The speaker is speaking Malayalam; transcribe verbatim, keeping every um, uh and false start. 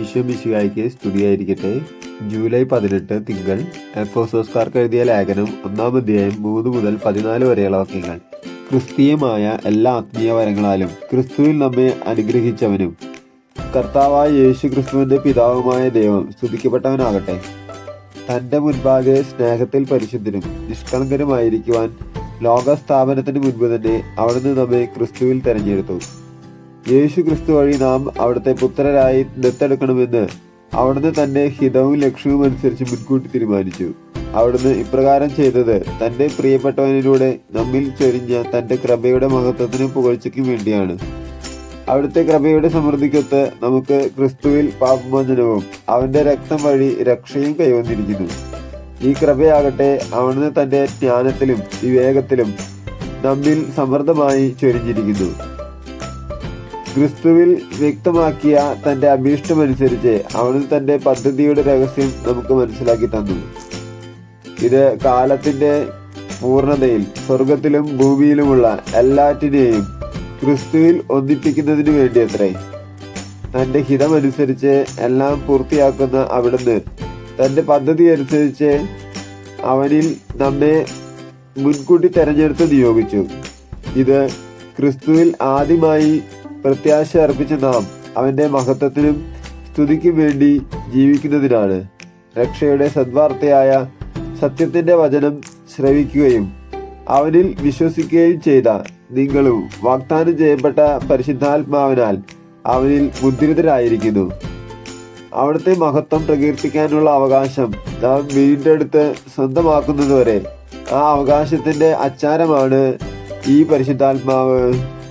ഈശോ മിശിഹായ്ക്ക് സ്തുതിയായിരിക്കട്ടെ. ജൂലൈ പതിനെട്ട് തിങ്കൾ. എഫെസോസ്യർക്കാർക്ക് എഴുതിയ ലേഖനം ഒന്നാം അധ്യായം മൂന്ന് മുതൽ പതിനാല് വരെയുള്ള വാക്യങ്ങൾ. ക്രിസ്തീയമായ എല്ലാ ആത്മീയ വരങ്ങളാലും ക്രിസ്തുവിൽ നമ്മെ അനുഗ്രഹിച്ചവനും കർത്താവായ യേശു ക്രിസ്തുവിന്റെ പിതാവുമായ ദൈവം സ്തുതിക്കപ്പെട്ടവനാകട്ടെ. തന്റെ മുൻപാകെ സ്നേഹത്തിൽ പരിശുദ്ധനും നിഷ്കളങ്കരുമായിരിക്കുവാൻ ലോകസ്ഥാപനത്തിന് മുൻപ് തന്നെ അവിടുന്ന് നമ്മെ ക്രിസ്തുവിൽ തെരഞ്ഞെടുത്തു. യേശു ക്രിസ്തു വഴി നാം അവിടുത്തെ പുത്രരായി ദത്തെടുക്കണമെന്ന് അവിടുന്ന് തന്റെ ഹിതവും ലക്ഷ്യവും അനുസരിച്ച് മുൻകൂട്ടി തീരുമാനിച്ചു. അവിടുന്ന് ഇപ്രകാരം ചെയ്തത് തന്റെ പ്രിയപ്പെട്ടവനിലൂടെ നമ്മിൽ ചൊരിഞ്ഞ തന്റെ കൃപയുടെ മഹത്വത്തിനും പുകഴ്ചയ്ക്കും വേണ്ടിയാണ്. അവിടുത്തെ കൃപയുടെ സമൃദ്ധിക്കൊത്ത് നമുക്ക് ക്രിസ്തുവിൽ പാപമോചനവും അവന്റെ രക്തം വഴി രക്ഷയും കൈവന്നിരിക്കുന്നു. ഈ കൃപയാകട്ടെ അവിടുന്ന് തന്റെ ജ്ഞാനത്തിലും വിവേകത്തിലും നമ്മിൽ സമൃദ്ധമായി ചൊരിഞ്ഞിരിക്കുന്നു. ക്രിസ്തുവിൽ വ്യക്തമാക്കിയ തന്റെ അഭീഷ്ടമനുസരിച്ച് അവിടുന്ന് തന്റെ പദ്ധതിയുടെ രഹസ്യം നമുക്ക് മനസ്സിലാക്കി തന്നു. ഇത് കാലത്തിന്റെ പൂർണ്ണതയിൽ സ്വർഗത്തിലും ഭൂമിയിലുമുള്ള എല്ലാറ്റിനെയും ക്രിസ്തുവിൽ ഒന്നിപ്പിക്കുന്നതിന് വേണ്ടിയത്രേ. തന്റെ ഹിതമനുസരിച്ച് എല്ലാം പൂർത്തിയാക്കുന്ന അവിടുന്ന് തന്റെ പദ്ധതി അനുസരിച്ച് അവനിൽ നമ്മെ മുൻകൂട്ടി തെരഞ്ഞെടുത്ത് നിയോഗിച്ചു. ഇത് ക്രിസ്തുവിൽ ആദ്യമായി പ്രത്യാശ അർപ്പിച്ച നാം അവന്റെ മഹത്വത്തിനും സ്തുതിക്കും വേണ്ടി ജീവിക്കുന്നതിനാണ്. രക്ഷയുടെ സദ്വാർത്തയായ സത്യത്തിന്റെ വചനം ശ്രവിക്കുകയും അവനിൽ വിശ്വസിക്കുകയും ചെയ്ത നിങ്ങളും വാഗ്ദാനം ചെയ്യപ്പെട്ട പരിശുദ്ധാത്മാവിനാൽ അവനിൽ മുദ്രിതരായിരിക്കുന്നു. അവിടുത്തെ മഹത്വം പ്രകീർത്തിക്കാനുള്ള അവകാശം നാം വീണ്ടെടുത്ത് സ്വന്തമാക്കുന്നതുവരെ ആ അവകാശത്തിന്റെ അച്ചാരമാണ് ഈ പരിശുദ്ധാത്മാവ്.